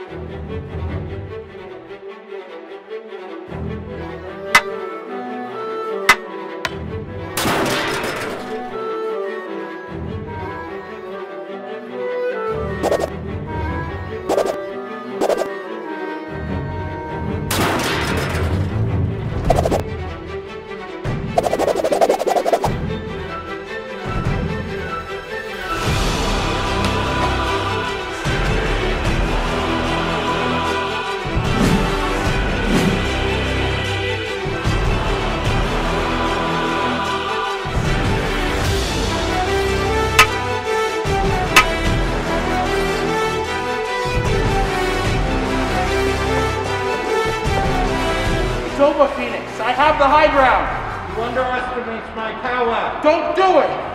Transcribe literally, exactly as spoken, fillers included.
It's over, Phoenix. I have the high ground. You underestimate my power. Don't do it!